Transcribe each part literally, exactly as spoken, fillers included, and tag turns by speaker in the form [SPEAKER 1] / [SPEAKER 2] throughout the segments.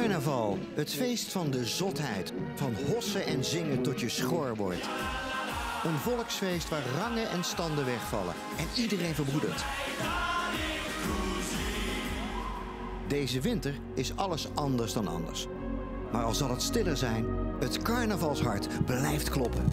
[SPEAKER 1] Carnaval, het feest van de zotheid. Van hossen en zingen tot je schor wordt. Een volksfeest waar rangen en standen wegvallen en iedereen verbroedert. Deze winter is alles anders dan anders. Maar al zal het stiller zijn, het carnavalshart blijft kloppen.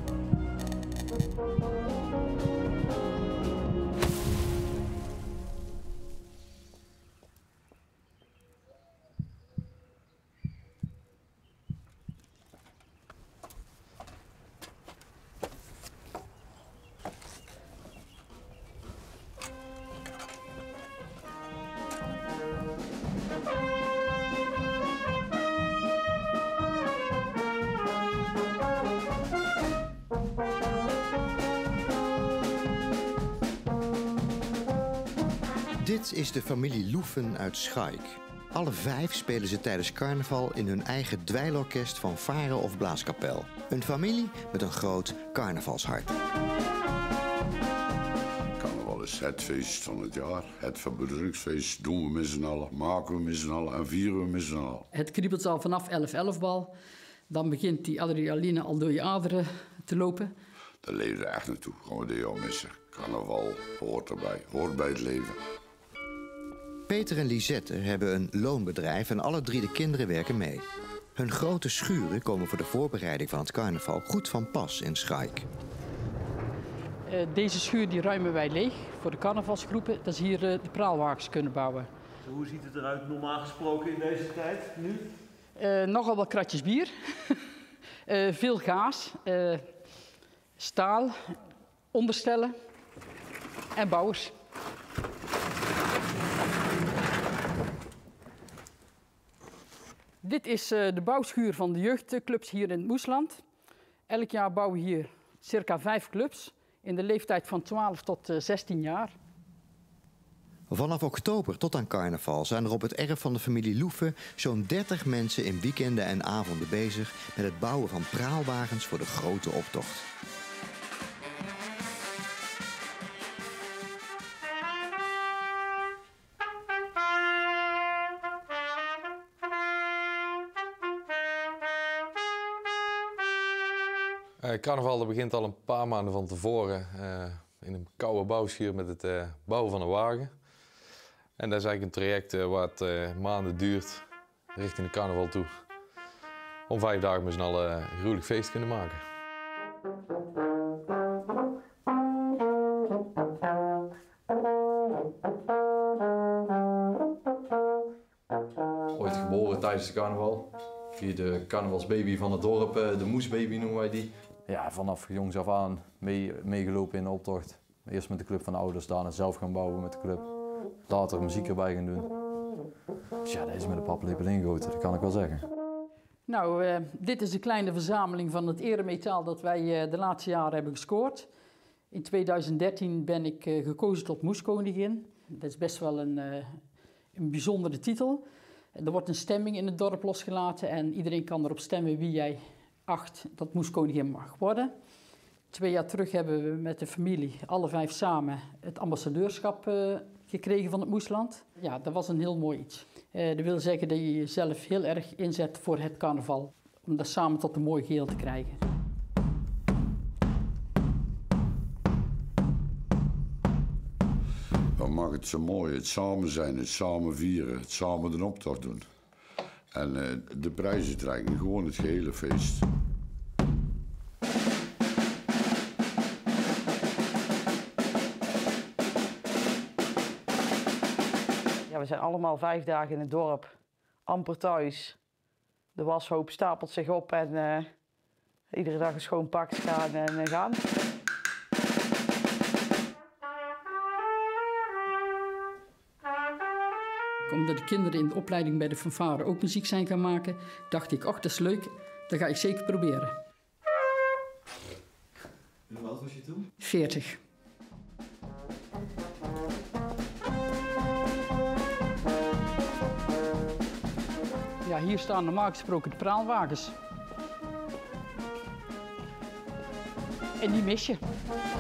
[SPEAKER 1] Dit is de familie Loeffen uit Schaik. Alle vijf spelen ze tijdens carnaval in hun eigen dweilorkest van varen of blaaskapel. Een familie met een groot carnavalshart.
[SPEAKER 2] Carnaval is het feest van het jaar. Het verbroederingsfeest doen we met z'n allen, maken we met z'n allen en vieren we met z'n allen.
[SPEAKER 3] Het kriebelt al vanaf elf elf bal. Dan begint die adrenaline al door je aderen te lopen.
[SPEAKER 2] Daar leven we echt naartoe, gaan we dit jaar missen. Carnaval hoort erbij, hoort bij het leven.
[SPEAKER 1] Peter en Lisette hebben een loonbedrijf en alle drie de kinderen werken mee. Hun grote schuren komen voor de voorbereiding van het carnaval goed van pas in Schaik.
[SPEAKER 3] Uh, deze schuur die ruimen wij leeg voor de carnavalsgroepen, dat ze hier uh, de praalwagens kunnen bouwen.
[SPEAKER 4] Hoe ziet het eruit normaal gesproken in deze tijd, nu?
[SPEAKER 3] Uh, nogal wat kratjes bier, uh, veel gaas, uh, staal, onderstellen en bouwers. Dit is uh, de bouwschuur van de jeugdclubs hier in het Moesland. Elk jaar bouwen we hier circa vijf clubs in de leeftijd van twaalf tot zestien jaar.
[SPEAKER 1] Vanaf oktober tot aan carnaval zijn er op het erf van de familie Loeffen zo'n dertig mensen in weekenden en avonden bezig met het bouwen van praalwagens voor de grote optocht.
[SPEAKER 5] Uh, carnaval dat begint al een paar maanden van tevoren uh, in een koude bouwschuur met het uh, bouwen van een wagen. En dat is eigenlijk een traject uh, wat uh, maanden duurt richting de carnaval toe. Om vijf dagen met z'n allen een gruwelijk feest te kunnen maken.
[SPEAKER 6] Ooit geboren tijdens de carnaval. Via de carnavalsbaby van het dorp, de moesbaby noemen wij die. Ja, vanaf jongs af aan mee, meegelopen in de optocht. Eerst met de club van de ouders, daarna zelf gaan bouwen met de club. Later muziek erbij gaan doen. Dus ja, dat is met de paplepel ingegoten, dat kan ik wel zeggen.
[SPEAKER 3] Nou, uh, dit is de kleine verzameling van het eremetaal dat wij uh, de laatste jaren hebben gescoord. In tweeduizend dertien ben ik uh, gekozen tot moeskoningin. Dat is best wel een, uh, een bijzondere titel. Er wordt een stemming in het dorp losgelaten en iedereen kan erop stemmen wie jij acht dat moeskoningin mag worden. Twee jaar terug hebben we met de familie, alle vijf samen, het ambassadeurschap uh, gekregen van het Moesland. Ja, dat was een heel mooi iets. Uh, dat wil zeggen dat je jezelf heel erg inzet voor het carnaval, om dat samen tot een mooi geheel te krijgen.
[SPEAKER 2] Wat maakt het zo mooi? Het samen zijn, het samen vieren, het samen een optocht doen. En uh, de prijsuitreiking, gewoon het gehele feest.
[SPEAKER 7] Ja, we zijn allemaal vijf dagen in het dorp, amper thuis. De washoop stapelt zich op en uh, iedere dag een schoon pak gaan en uh, gaan.
[SPEAKER 3] Omdat de kinderen in de opleiding bij de fanfare ook muziek zijn gaan maken, dacht ik, ach, dat is leuk, dat ga ik zeker proberen.
[SPEAKER 4] En hoe oud was je toen?
[SPEAKER 3] veertig. Ja, hier staan normaal gesproken de praalwagens. En die mis je.